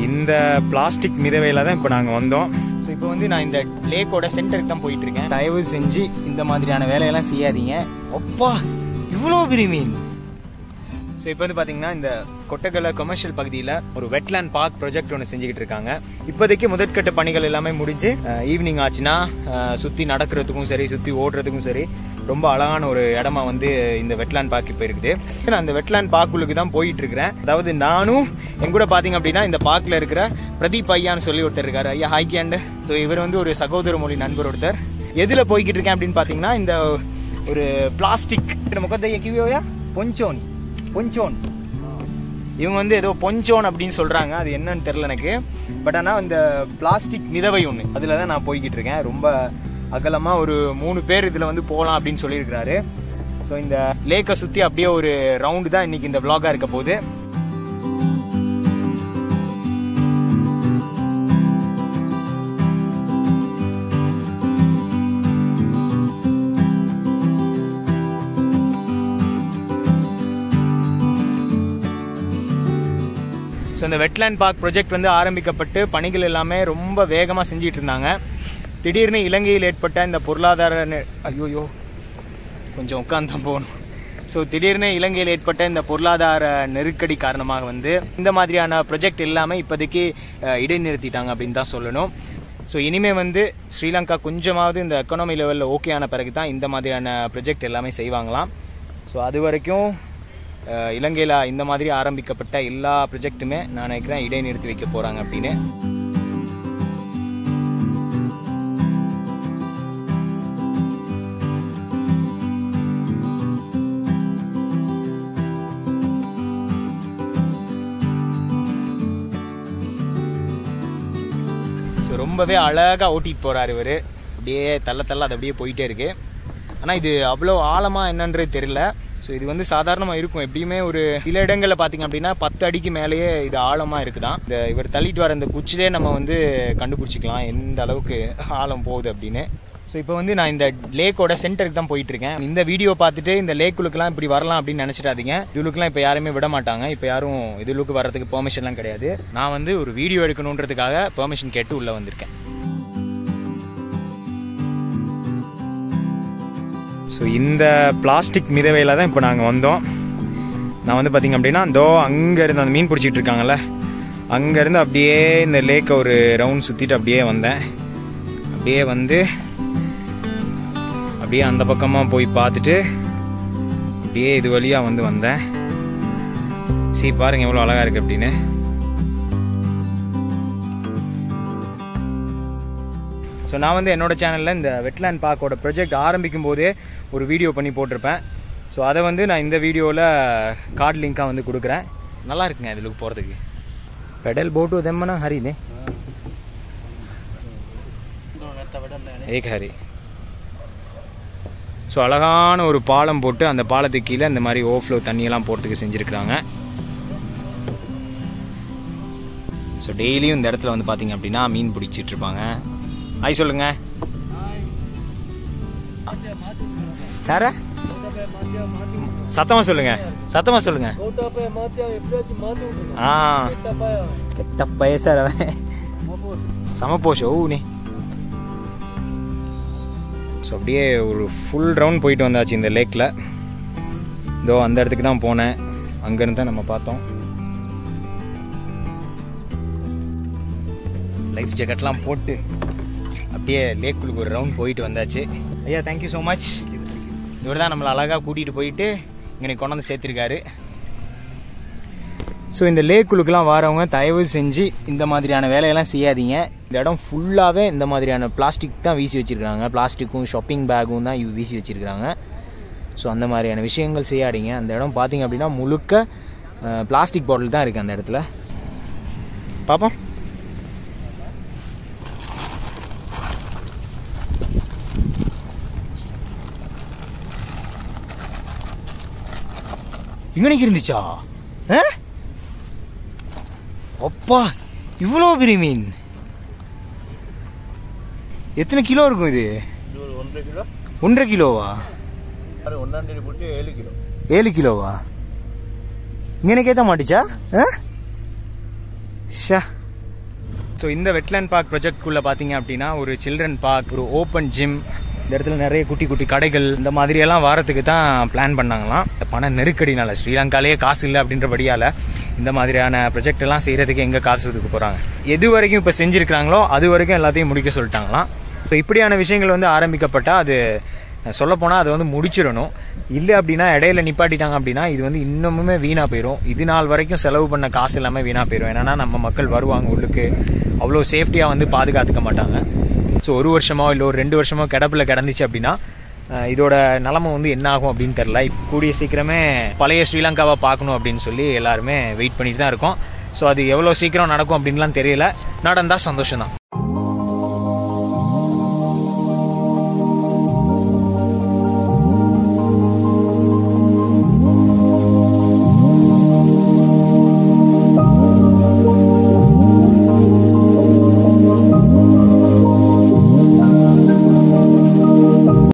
இந்த பிளாஸ்டிக் மிதவையில தான் இப்போ நாங்கள் வந்தோம். ஸோ இப்போ வந்து நான் இந்த லேக்கோட சென்டருக்கு தான் போயிட்டு இருக்கேன். தயவு செஞ்சு இந்த மாதிரியான வேலையெல்லாம் செய்யாதீங்க. அப்பா இவ்வளோ பெரிய மீன். ஸோ இப்போ வந்து பார்த்தீங்கன்னா இந்த கொட்டகலை கமர்ஷியல் பகுதியில் ஒரு வெட்லேண்ட் பார்க் ப்ராஜெக்ட் ஒன்று செஞ்சுக்கிட்டு இருக்காங்க. இப்போதைக்கு முதற்கட்ட பணிகள் எல்லாமே முடிஞ்சு ஈவினிங் ஆச்சுன்னா சுற்றி நடக்கிறதுக்கும் சரி சுற்றி ஓடுறதுக்கும் சரி ரொம்ப அழகான ஒரு இடமா வந்து இந்த வெட்லேண்ட் பார்க் இப்போ இருக்குது. நான் அந்த வெட்லேண்ட் பார்க்குள்ளுக்கு தான் போயிட்டு இருக்கிறேன். அதாவது நானும் என் கூட பார்த்தீங்க அப்படின்னா இந்த பார்க்கில் இருக்கிற பிரதீப் ஐயான்னு சொல்லி ஒருத்தர் இருக்காரு. ஐயா ஹாய்கேண்டு. ஸோ இவர் வந்து ஒரு சகோதர மொழி நண்பர் ஒருத்தர். எதில் போய்கிட்டு இருக்கேன் அப்படின்னு பார்த்தீங்கன்னா இந்த ஒரு பிளாஸ்டிக் முகத்தைய கிவியோயா பொஞ்சோன் இவங்க வந்து ஏதோ பொஞ்சோன் அப்படின்னு சொல்கிறாங்க. அது என்னன்னு தெரில எனக்கு. பட் ஆனால் இந்த பிளாஸ்டிக் மிதவை ஒன்று அதில் தான் நான் போய்கிட்டு இருக்கேன். ரொம்ப அகலமாக ஒரு 3 பேர் இதில் வந்து போகலாம் அப்படின்னு சொல்லியிருக்கிறாரு. ஸோ இந்த லேக்கை சுற்றி அப்படியே ஒரு ரவுண்டு தான் இன்றைக்கி இந்த vlog-ஆ இருக்க போகுது. ஸோ இந்த வெட்லேண்ட் பார்க் ப்ராஜெக்ட் வந்து ஆரம்பிக்கப்பட்டு பணிகள் எல்லாமே ரொம்ப வேகமாக செஞ்சிட்டு இருந்தாங்க. திடீர்னு இலங்கையில் ஏற்பட்ட இந்த பொருளாதார ஐயோயோ கொஞ்சம் உட்காந்து போகணும். ஸோ திடீர்னு இலங்கையில் ஏற்பட்ட இந்த பொருளாதார நெருக்கடி காரணமாக வந்து இந்த மாதிரியான ப்ராஜெக்ட் எல்லாமே இப்போதைக்கு இடைநிறுத்திட்டாங்க அப்படின்னு தான் சொல்லணும். ஸோ இனிமேல் வந்து ஸ்ரீலங்கா கொஞ்சமாவது இந்த எக்கனாமி லெவலில் ஓகே ஆன பிறகு தான் இந்த மாதிரியான ப்ராஜெக்ட் எல்லாமே செய்வாங்களாம். ஸோ அது வரைக்கும் இலங்கையில் இந்த மாதிரி ஆரம்பிக்கப்பட்ட எல்லா ப்ராஜெக்ட்டுமே நான் நினைக்கிறேன் இடைநிறுத்தி வைக்க போகிறாங்க அப்படின்னு. ஸோ ரொம்பவே அழகாக ஓட்டிகிட்டு போகிறார் இவர். அப்படியே தள்ள அது அப்படியே போயிட்டே இருக்கு. ஆனால் இது அவ்வளோ ஆழமாக என்னன்றது தெரியல. ஸோ இது வந்து சாதாரணமாக இருக்கும். எப்படியுமே ஒரு சில இடங்களில் பார்த்தீங்க அப்படின்னா 10 அடிக்கு மேலேயே இது ஆழமாக இருக்குதான். இந்த இவர் தள்ளிட்டு வர இந்த குச்சிலே நம்ம வந்து கண்டுபிடிச்சிக்கலாம் எந்த அளவுக்கு ஆழம் போகுது அப்படின்னு. ஸோ இப்போ வந்து நான் இந்த லேக்கோட சென்டருக்கு தான் போயிட்டு இருக்கேன். இந்த வீடியோ பார்த்துட்டு இந்த லேக்குளுக்கெல்லாம் இப்படி வரலாம் அப்படின்னு நினச்சிடாதீங்க. இதுலுக்குலாம் இப்போ யாருமே விட மாட்டாங்க. இப்போ யாரும் இதுலுக்கு வர்றதுக்கு பெர்மிஷன்லாம் கிடையாது. நான் வந்து ஒரு வீடியோ எடுக்கணுன்றதுக்காக பெர்மிஷன் கேட்டு உள்ளே வந்திருக்கேன். ஸோ இந்த பிளாஸ்டிக் மிதவையில் தான் இப்போ நாங்கள் வந்தோம். நான் வந்து பார்த்திங்க அப்படின்னா இதோ அங்கேருந்து அந்த மீன் பிடிச்சிட்டு இருக்காங்கல்ல அங்கேருந்து அப்படியே இந்த லேக்கை ஒரு ரவுண்ட் சுற்றிட்டு அப்படியே வந்தேன். அப்படியே வந்து அப்படியே அந்த பக்கமாக போய் பார்த்துட்டு அப்படியே இது வழியாக வந்து வந்தேன். சரி பாருங்கள் எவ்வளோ அழகாக இருக்குது அப்படின்னு. ஸோ நான் வந்து என்னோடய சேனலில் இந்த வெட்லேண்ட் பார்க்கோட ப்ராஜெக்ட் ஆரம்பிக்கும் போதே ஒரு வீடியோ பண்ணி போட்டிருப்பேன். ஸோ அதை வந்து நான் இந்த வீடியோவில் கார்டு லிங்காக வந்து கொடுக்குறேன். நல்லா இருக்குங்க இதில் போகிறதுக்கு. பெடல் போட்டு தெம்மனா ஹரினே ஏக் ஹரி. ஸோ அழகான ஒரு பாலம் போட்டு அந்த பாலத்துக்கு கீழே இந்த மாதிரி ஓவர்ஃப்ளோ தண்ணியெல்லாம் போகிறதுக்கு செஞ்சுருக்குறாங்க. ஸோ டெய்லியும் இந்த இடத்துல வந்து பார்த்திங்க அப்படின்னா மீன் பிடிச்சிட்ருப்பாங்க. ஹாய் சொல்லுங்க. யார சத்தமா சொல்லுங்க சத்தமா சொல்லுங்க. கெட்ட பயசார சமப்போஷோ நீ. ஸோ அப்படியே ஒரு ஃபுல் ரவுண்ட் போயிட்டு வந்தாச்சு இந்த லேக்கில். இதோ அந்த இடத்துக்கு தான் போனேன். அங்கேருந்து தான் நம்ம பார்த்தோம். லைஃப் ஜாக்கெட்லாம் போட்டு அப்படியே லேக்குள்ளுக்கு ஒரு ரவுண்ட் போயிட்டு வந்தாச்சு. ஐயா தேங்க்யூ ஸோ மச். இவர் தான் நம்மளை அழகாக கூட்டிகிட்டு போயிட்டு இங்கே கொண்டாந்து சேர்த்துருக்காரு. ஸோ இந்த லேக்குள்ளுக்கெலாம் வரவங்க தயவு செஞ்சு இந்த மாதிரியான வேலையெல்லாம் செய்யாதீங்க. இந்த இடம் ஃபுல்லாகவே இந்த மாதிரியான பிளாஸ்டிக் தான் வீசி வச்சுருக்காங்க. பிளாஸ்டிக்கும் ஷாப்பிங் பேக்கும் தான் வீசி வச்சுருக்காங்க. ஸோ அந்த மாதிரியான விஷயங்கள் செய்யாதீங்க. அந்த இடம் பார்த்திங்க அப்படின்னா முழுக்க பிளாஸ்டிக் பாட்டில் தான் இருக்குது அந்த இடத்துல. பார்ப்போம். இங்கனைக்கு இருந்துச்சா? அப்பா இவ்வளோ பெரிய மீன். எத்தனை கிலோ இருக்கும் இது? 1.5 கிலோவா? 7 கிலோவா? இங்கனே கேட்க மாட்டுச்சா? ஸோ இந்த வெட்லேண்ட் பார்க் ப்ராஜெக்ட்குள்ளே பார்த்தீங்க அப்படின்னா ஒரு சில்ட்ரன் பார்க், ஒரு ஓப்பன் ஜிம், இந்த இடத்துல நிறைய குட்டி குட்டி கடைகள் இந்த மாதிரியெல்லாம் வாரத்துக்கு தான் பிளான் பண்ணாங்களாம். பண நெருக்கடினால ஸ்ரீலங்காலேயே காசு இல்லை அப்படின்றபடியால் இந்த மாதிரியான ப்ராஜெக்ட் எல்லாம் செய்கிறதுக்கு எங்கே காசு ஒதுக்க போகிறாங்க. எது வரைக்கும் இப்போ செஞ்சுருக்கிறாங்களோ அது வரைக்கும் எல்லாத்தையும் முடிக்க சொல்லிட்டாங்களாம். இப்போ இப்படியான விஷயங்கள் வந்து ஆரம்பிக்கப்பட்டால் அது சொல்லப்போனால் அதை வந்து முடிச்சிடணும். இல்லை அப்படின்னா இடையில நிப்பாட்டிட்டாங்க அப்படின்னா இது வந்து இன்னமுமே வீணாக போயிடும். இது நாள் வரைக்கும் செலவு பண்ண காசு எல்லாமே வீணாக போயிடும். ஏன்னா நம்ம மக்கள் வருவாங்க உள்ளுக்கு, அவ்வளோ சேஃப்டியாக வந்து பாதுகாத்துக்க மாட்டாங்க. ஸோ 1 வருஷமோ இல்லை ஒரு 2 வருஷமோ கிடப்பில் கிடந்துச்சு அப்படின்னா இதோட நிலமை வந்து என்ன ஆகும் அப்படின்னு தெரில. கூடிய சீக்கிரமே பழைய ஸ்ரீலங்காவை பார்க்கணும் அப்படின்னு சொல்லி எல்லாருமே வெயிட் பண்ணிட்டு தான் இருக்கோம். ஸோ அது எவ்வளோ சீக்கிரம் நடக்கும் அப்படின்லாம் தெரியல. நடந்தால் சந்தோஷம் தான்.